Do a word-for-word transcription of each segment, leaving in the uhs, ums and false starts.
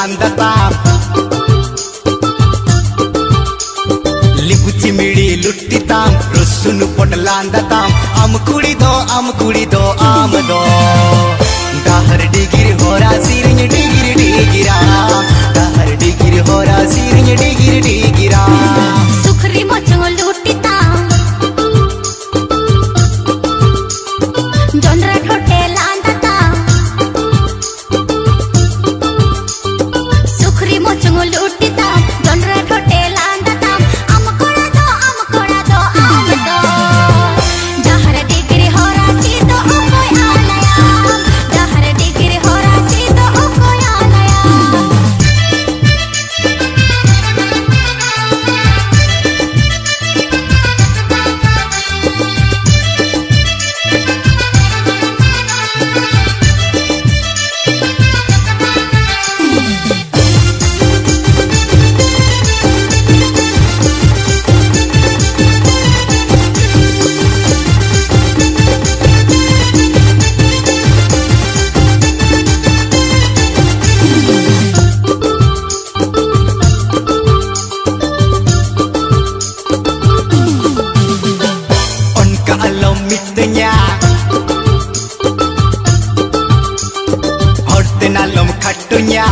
लांदताम Lipu चिमिड़ी लुट्टिताम रुसुनु pot लांदताम आम कुड़ी दो आम कुड़ी दो आम दो दाहर डिगिर होरा सिरिंग डिगिर डिगिरा दाहर डिगिर होरा सिरिंग डिगिर डिगिरा सुखरी मोचंग लुट्टिताम जोंद्रा ठोटे लांदताम सुखरी मोचंग लुट्टिताम जोंद्रा ठोटे लांदताम आम कोड़ा दो आम कोड़ा दो आम दो दाहर डिगिर होरा सी दो ओकोय आलया दाहर डिगिर होरा सी दो ओकोय आलया mitnya horte nalom khatunya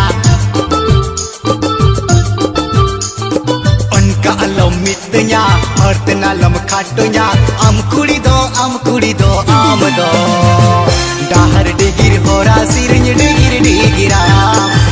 onka alom mitnya horte nalom khatunya am kudi do am kudi do am do dahar digir hora sirnya digir digira